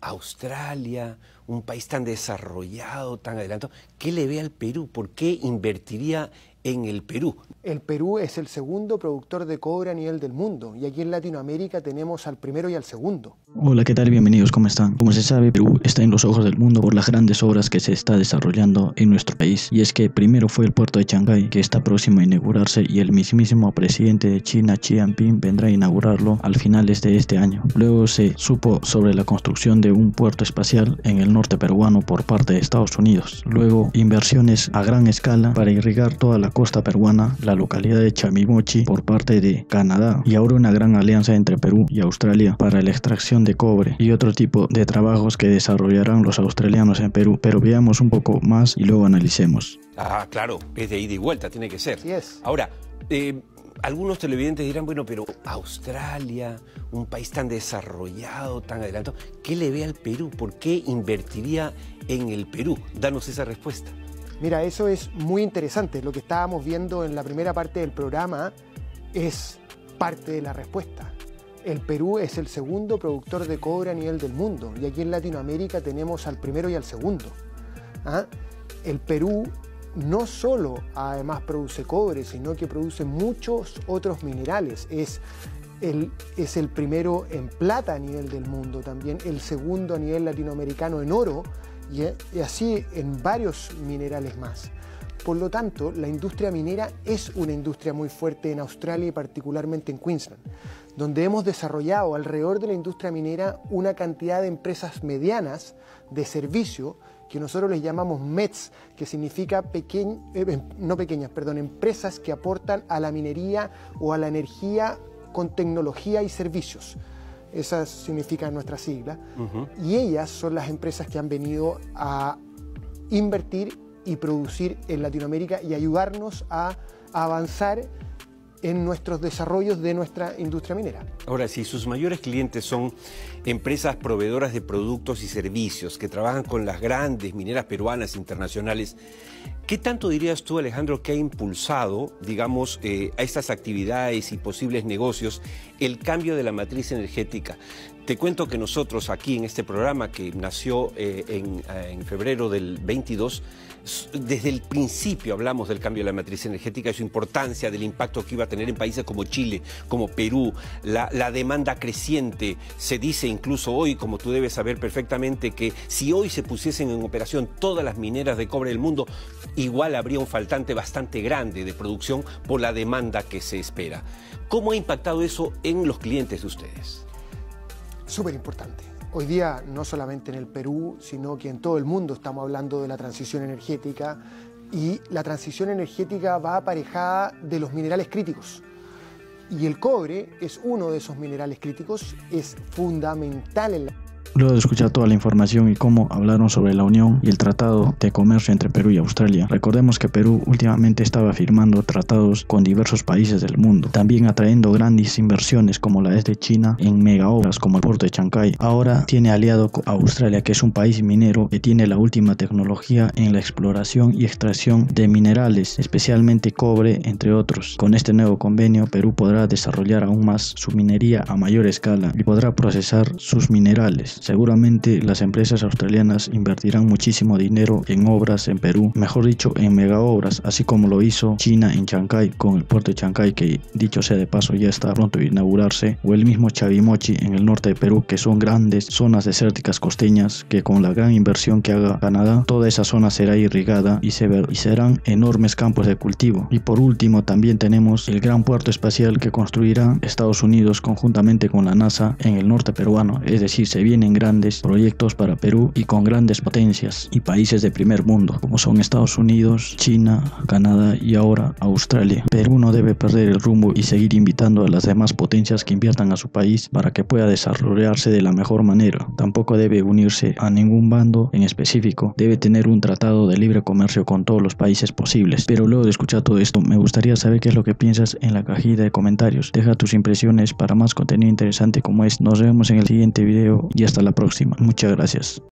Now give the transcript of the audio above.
Australia, un país tan desarrollado, tan adelantado, ¿qué le ve al Perú? ¿Por qué invertiría en el Perú? El Perú es el segundo productor de cobre a nivel del mundo y aquí en Latinoamérica tenemos al primero y al segundo. Hola, ¿qué tal? Bienvenidos, ¿cómo están? Como se sabe, Perú está en los ojos del mundo por las grandes obras que se está desarrollando en nuestro país. Y es que primero fue el puerto de Chancay, que está próximo a inaugurarse, y el mismísimo presidente de China, Xi Jinping, vendrá a inaugurarlo al finales de este año. Luego se supo sobre la construcción de un puerto espacial en el norte peruano por parte de Estados Unidos. Luego, inversiones a gran escala para irrigar toda la costa peruana, la localidad de Chavimochi, por parte de Canadá. Y ahora una gran alianza entre Perú y Australia para la extracción de cobre y otro tipo de trabajos que desarrollarán los australianos en Perú. Pero veamos un poco más y luego analicemos. Ah, claro, es de ida y vuelta, tiene que ser. Así es. Ahora, algunos televidentes dirán, bueno, pero Australia, un país tan desarrollado, tan adelantado, ¿qué le ve al Perú? ¿Por qué invertiría en el Perú? Danos esa respuesta. Mira, eso es muy interesante. Lo que estábamos viendo en la primera parte del programa es parte de la respuesta. El Perú es el segundo productor de cobre a nivel del mundo y aquí en Latinoamérica tenemos al primero y al segundo. El Perú no solo además produce cobre, sino que produce muchos otros minerales. Es el primero en plata a nivel del mundo, también el segundo a nivel latinoamericano en oro y así en varios minerales más. Por lo tanto, la industria minera es una industria muy fuerte en Australia y particularmente en Queensland, donde hemos desarrollado alrededor de la industria minera una cantidad de empresas medianas de servicio que nosotros les llamamos METS, que significa empresas que aportan a la minería o a la energía con tecnología y servicios. Esa significa nuestra sigla. Y ellas son las empresas que han venido a invertir y producir en Latinoamérica y ayudarnos a avanzar en nuestros desarrollos de nuestra industria minera. Ahora, si sus mayores clientes son empresas proveedoras de productos y servicios que trabajan con las grandes mineras peruanas internacionales, ¿qué tanto dirías tú, Alejandro, que ha impulsado, digamos, a estas actividades y posibles negocios el cambio de la matriz energética? Te cuento que nosotros aquí en este programa, que nació en febrero del 22, desde el principio hablamos del cambio de la matriz energética y su importancia, del impacto que iba a tener en países como Chile, como Perú, la demanda creciente. Se dice incluso hoy, como tú debes saber perfectamente, que si hoy se pusiesen en operación todas las mineras de cobre del mundo, igual habría un faltante bastante grande de producción por la demanda que se espera. ¿Cómo ha impactado eso en los clientes de ustedes? Súper importante. Hoy día, no solamente en el Perú, sino que en todo el mundo estamos hablando de la transición energética y la transición energética va aparejada de los minerales críticos. Y el cobre es uno de esos minerales críticos, es fundamental en la... Luego de escuchar toda la información y cómo hablaron sobre la unión y el tratado de comercio entre Perú y Australia, recordemos que Perú últimamente estaba firmando tratados con diversos países del mundo, también atrayendo grandes inversiones como la de China en megaobras como el puerto de Chancay. Ahora tiene aliado a Australia, que es un país minero que tiene la última tecnología en la exploración y extracción de minerales, especialmente cobre, entre otros. Con este nuevo convenio, Perú podrá desarrollar aún más su minería a mayor escala y podrá procesar sus minerales. Seguramente las empresas australianas invertirán muchísimo dinero en obras en Perú, mejor dicho en megaobras, así como lo hizo China en Chancay con el puerto de Chancay, que dicho sea de paso ya está pronto a inaugurarse, o el mismo Chavimochi en el norte de Perú, que son grandes zonas desérticas costeñas que con la gran inversión que haga Canadá, toda esa zona será irrigada y serán enormes campos de cultivo. Y por último también tenemos el gran puerto espacial que construirá Estados Unidos conjuntamente con la NASA en el norte peruano, es decir, se vienen grandes proyectos para Perú y con grandes potencias y países de primer mundo como son Estados Unidos, China, Canadá y ahora Australia. Perú no debe perder el rumbo y seguir invitando a las demás potencias que inviertan a su país para que pueda desarrollarse de la mejor manera. Tampoco debe unirse a ningún bando en específico, debe tener un tratado de libre comercio con todos los países posibles. Pero luego de escuchar todo esto, me gustaría saber qué es lo que piensas en la cajita de comentarios. Deja tus impresiones para más contenido interesante como este. Nos vemos en el siguiente video y hasta la próxima. Muchas gracias.